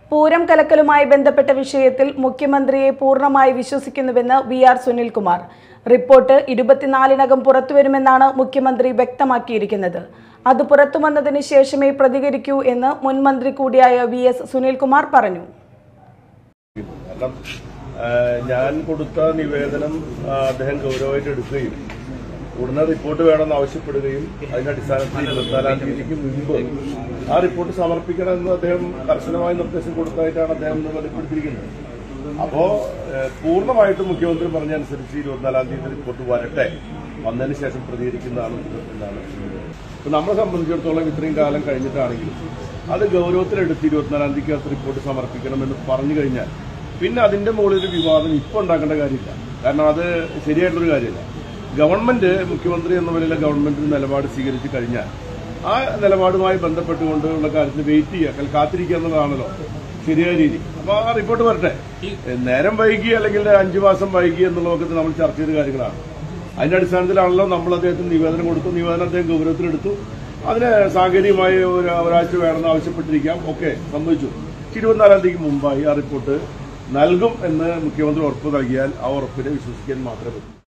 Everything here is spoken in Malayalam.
പൂരം കലക്കലുമായി ബന്ധപ്പെട്ട വിഷയത്തിൽ മുഖ്യമന്ത്രിയെ പൂർണ്ണമായി വിശ്വസിക്കുന്നുവെന്ന് വി.ആർ. സുനിൽകുമാർ. റിപ്പോർട്ട് 24-നകം പുറത്തുവരുമെന്നാണ് മുഖ്യമന്ത്രി വ്യക്തമാക്കിയിരിക്കുന്നത്. അത് പുറത്തുവന്നതിന് ശേഷമേ പ്രതികരിക്കൂ എന്ന് മുൻ മന്ത്രി കൂടിയായ വി.എസ്. സുനിൽകുമാർ പറഞ്ഞു. ഞാൻ കൊടുത്ത നിവേദനം അദ്ദേഹം ഗൗരവമായിട്ട് എടുക്കുകയും ഉടനെ റിപ്പോർട്ട് വേണമെന്ന് ആവശ്യപ്പെടുകയും അതിന്റെ അടിസ്ഥാനത്തിൽ 24-ാം തീയതിക്ക് മുൻപ് ആ റിപ്പോർട്ട് സമർപ്പിക്കണമെന്ന് അദ്ദേഹം കർശനമായ നിർദ്ദേശം കൊടുത്തതായിട്ടാണ് അദ്ദേഹം വെളിപ്പെടുത്തിയിരിക്കുന്നത്. അപ്പോ പൂർണ്ണമായിട്ടും മുഖ്യമന്ത്രി പറഞ്ഞനുസരിച്ച് 24-ാം തീയതി റിപ്പോർട്ട് വരട്ടെ, വന്നതിന് ശേഷം പ്രതികരിക്കുന്നതാണ് എന്നാണ്. ഇപ്പൊ നമ്മളെ സംബന്ധിച്ചിടത്തോളം ഇത്രയും കാലം കഴിഞ്ഞിട്ടാണെങ്കിലും അത് ഗൗരവത്തിലെടുത്ത് 24-ാം തീയതിക്ക് റിപ്പോർട്ട് സമർപ്പിക്കണമെന്ന് പറഞ്ഞു കഴിഞ്ഞാൽ പിന്നെ അതിന്റെ മുകളിൽ ഒരു വിവാദം ഇപ്പൊ ഉണ്ടാക്കേണ്ട കാര്യമില്ല. കാരണം അത് ശരിയായിട്ടൊരു കാര്യമില്ല. ഗവൺമെന്റ്, മുഖ്യമന്ത്രി എന്ന നിലയിലെ ഗവൺമെന്റിന് നിലപാട് സ്വീകരിച്ചു കഴിഞ്ഞാൽ ആ നിലപാടുമായി ബന്ധപ്പെട്ടുകൊണ്ടുള്ള കാര്യത്തിൽ വെയിറ്റ് ചെയ്യുക, കാത്തിരിക്കുക എന്നുള്ളതാണല്ലോ ശരിയായ രീതി. അപ്പൊ ആ റിപ്പോർട്ട് വരട്ടെ. നേരം വൈകി അല്ലെങ്കിൽ 5 മാസം വൈകി എന്നുള്ളതൊക്കെ നമ്മൾ ചർച്ച ചെയ്ത കാര്യങ്ങളാണ്. അതിന്റെ അടിസ്ഥാനത്തിലാണല്ലോ നമ്മൾ അദ്ദേഹത്തിന് നിവേദനം കൊടുത്തു. നിവേദനം അദ്ദേഹം ഗൗരവത്തിലെടുത്തു. അതിന് സാങ്കേതികമായി ഒരാഴ്ച വേണമെന്ന് ആവശ്യപ്പെട്ടിരിക്കാം. ഒക്കെ സംഭവിച്ചു. 24-ാം തീയതിക്ക് മുമ്പായി ആ റിപ്പോർട്ട് നൽകും എന്ന് മുഖ്യമന്ത്രി ഉറപ്പ് നൽകിയാൽ ആ ഉറപ്പിനെ വിശ്വസിക്കാൻ മാത്രമേ പറ്റൂ.